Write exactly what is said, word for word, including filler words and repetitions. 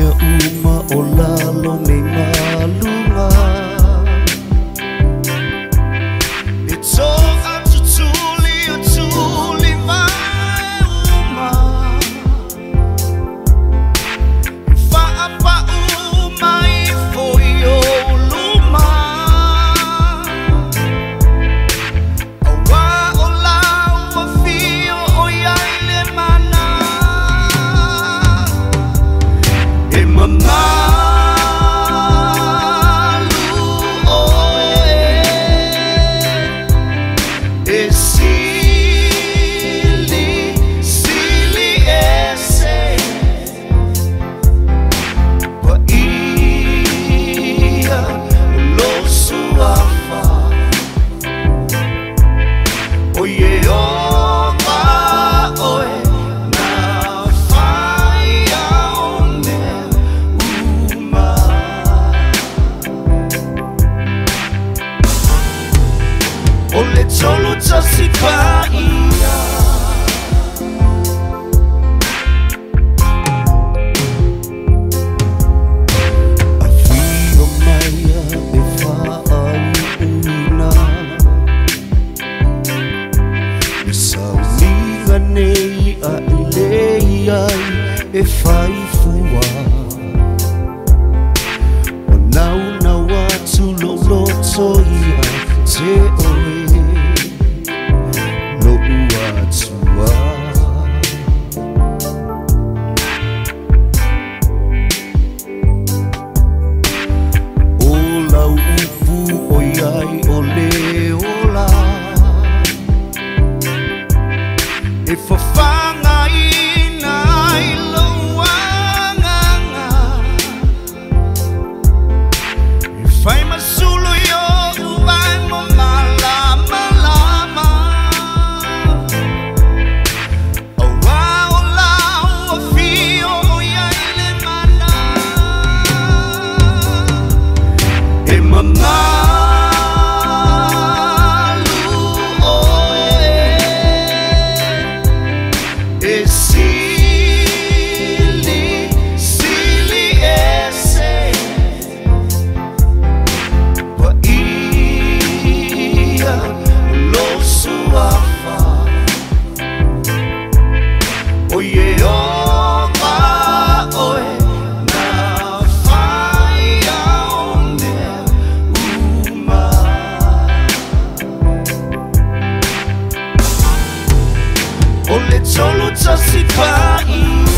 uma o lalo me malunga. It's all up to tuli o tuli vai uma. Fa pa uma I foi o luma. Awa o la o fio o yaile mana. E Mamalu oe. E sili, sili ese. Pa ia lo suafa. O Ieova oe na faia one uma. O le Talo-Pacific Vaiga. A fio maia e fai una. E sauliga nei a lei ai e fai fua. O nau nau atu lo loto ia te oe. Lo uatua. O lau upu o iai o le ola. E fafanga ina I loanganga. E fai masulu yo uai mo malama lama. Awa o lau o fio o yaile mana. E Mamalu oe. E sili, sili ese. Pa ia lo suafa. O Ieova oe na faia one uma. O le Talo-Pacific Vaiga.